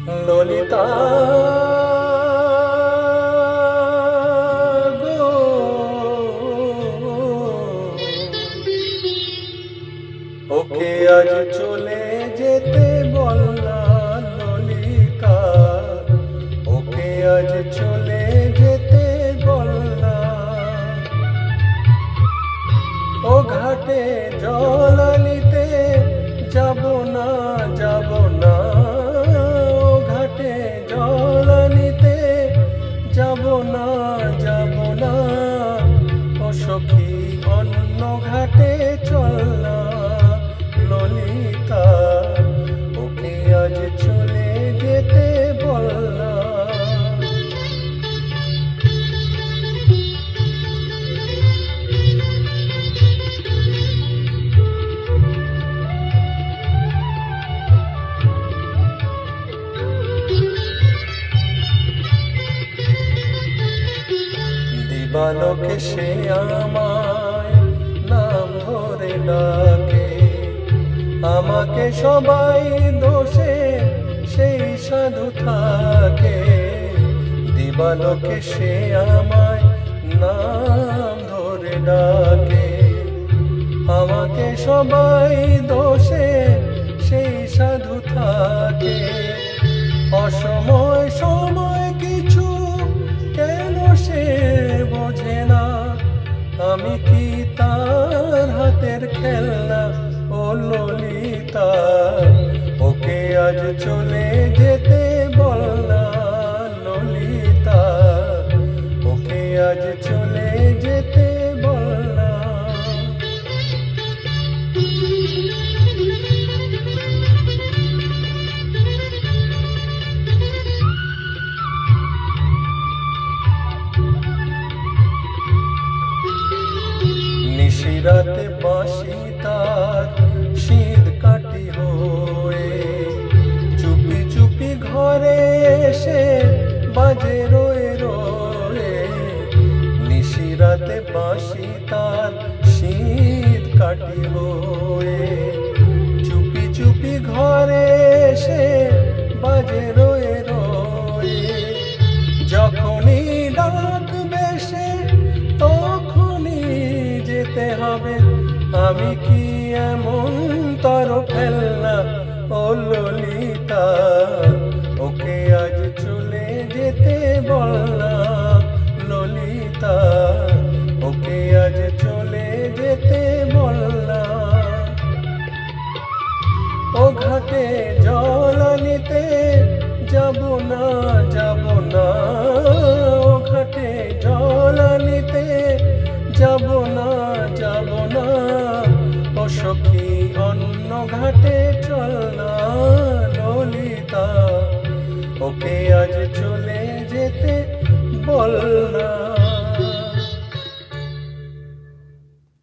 ললিতা গো, ওকে আজ চলে যেতে বললা ললিতা, ওকে আজ চলে যেতে বললা। ও ঘাটে জল আনিতে যাব না, যাব না, ও ঘাটে জল আনিতে যাব না, যাব না, ও সখী অন্য ঘাটে চল না ললিতা, ওকে আজ চলে যেতে বললা। দিবালোকে সে আমায় নাম ধরে ডাকে, আমাকে সবাই দোষে সেই সাধু থাকে। দিবালোকে সে আমায় নাম ধরে ডাকে, আমাকে সবাই দোষে সেই সাধু থাকে। অসময় সময় কিছু কেন সে বোঝে না, আমি কি তার হাতের খেলনা ও ললিতা, ওকে আজ চলে যেতে বললা ললিতা, ওকে আজ চলে যেতে বললা। নিশিরাতে বাঁশি তার শীত কাটি হয়ে, চুপি চুপি ঘরে এসে বাজে রয়ে রয়ে। নিশিরাতে বাঁশি তার শীত কাটি হয়ে, চুপি চুপি ঘরে এসে বাজে রয়ে রয়ে। যখনই ডাকবে সে তখনই যেতে হবে, আমি কি এমন তর ফেলনা ও ললিতা, ওকে আজ চলে যেতে বললা ললিতা, ওকে আজ চলে যেতে বললা। ও ঘাটে জল আনিতে যাব না, যাব না, ও ঘাটে জল আনিতে যাব না, যাব না, ও সখী অন্য ঘাটে চল না ললিতা, ওকে আজ চলে যেতে বললা।